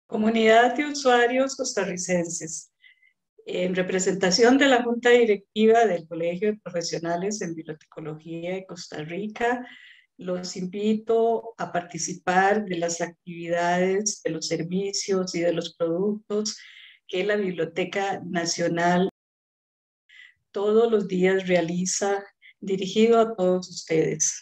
Comunidad de usuarios costarricenses. En representación de la Junta Directiva del Colegio de Profesionales en Bibliotecología de Costa Rica, los invito a participar de las actividades, de los servicios y de los productos que la Biblioteca Nacional todos los días realiza, dirigido a todos ustedes.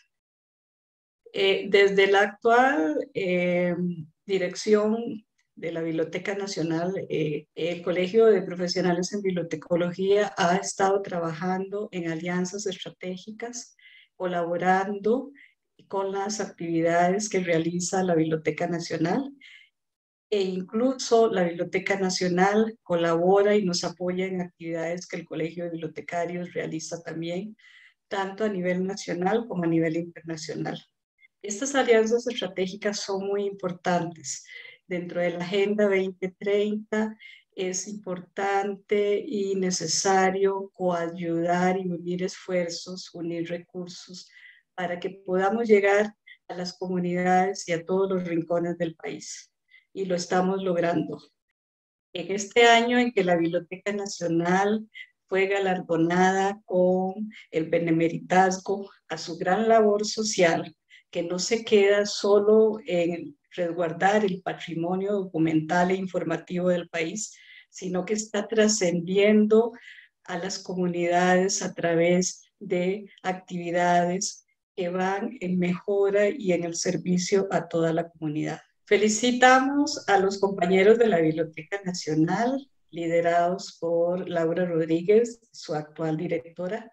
Desde la actual dirección de la Biblioteca Nacional, el Colegio de Profesionales en Bibliotecología ha estado trabajando en alianzas estratégicas, colaborando con las actividades que realiza la Biblioteca Nacional, e incluso la Biblioteca Nacional colabora y nos apoya en actividades que el Colegio de Bibliotecarios realiza también, tanto a nivel nacional como a nivel internacional. Estas alianzas estratégicas son muy importantes. Dentro de la Agenda 2030 es importante y necesario coayudar y unir esfuerzos, unir recursos para que podamos llegar a las comunidades y a todos los rincones del país. Y lo estamos logrando. En este año en que la Biblioteca Nacional fue galardonada con el benemeritazgo a su gran labor social, que no se queda solo en resguardar el patrimonio documental e informativo del país, sino que está trascendiendo a las comunidades a través de actividades que van en mejora y en el servicio a toda la comunidad. Felicitamos a los compañeros de la Biblioteca Nacional, liderados por Laura Rodríguez, su actual directora,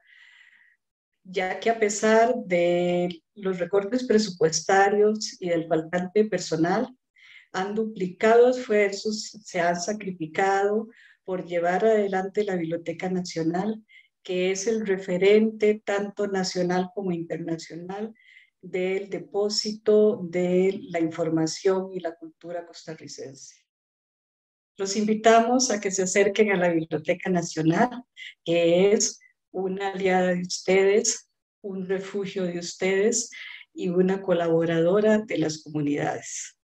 ya que a pesar de los recortes presupuestarios y del faltante personal, han duplicado esfuerzos, se han sacrificado por llevar adelante la Biblioteca Nacional, que es el referente tanto nacional como internacional del depósito de la información y la cultura costarricense. Los invitamos a que se acerquen a la Biblioteca Nacional, que es una aliada de ustedes, un refugio de ustedes y una colaboradora de las comunidades.